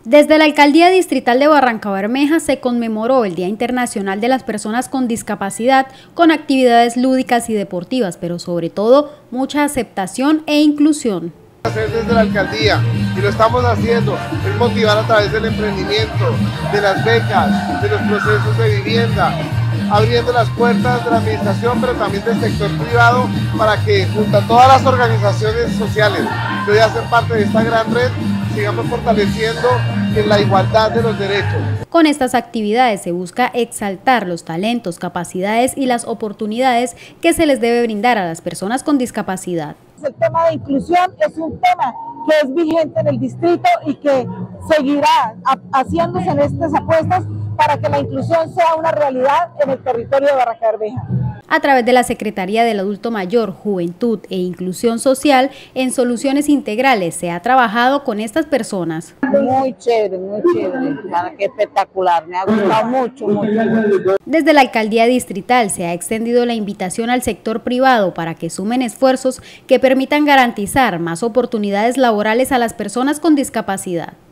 Desde la Alcaldía Distrital de Barrancabermeja se conmemoró el Día Internacional de las Personas con Discapacidad con actividades lúdicas y deportivas, pero sobre todo mucha aceptación e inclusión. Desde la Alcaldía, y lo estamos haciendo, es motivar a través del emprendimiento, de las becas, de los procesos de vivienda, abriendo las puertas de la administración, pero también del sector privado, para que junto a todas las organizaciones sociales que hoy hacen parte de esta gran red, sigamos fortaleciendo en la igualdad de los derechos. Con estas actividades se busca exaltar los talentos, capacidades y las oportunidades que se les debe brindar a las personas con discapacidad. El tema de inclusión es un tema que es vigente en el distrito y que seguirá haciéndose en estas apuestas para que la inclusión sea una realidad en el territorio de Barrancabermeja. A través de la Secretaría del Adulto Mayor, Juventud e Inclusión Social, en Soluciones Integrales se ha trabajado con estas personas. Muy chévere, qué espectacular, me ha gustado mucho. Desde la Alcaldía Distrital se ha extendido la invitación al sector privado para que sumen esfuerzos que permitan garantizar más oportunidades laborales a las personas con discapacidad.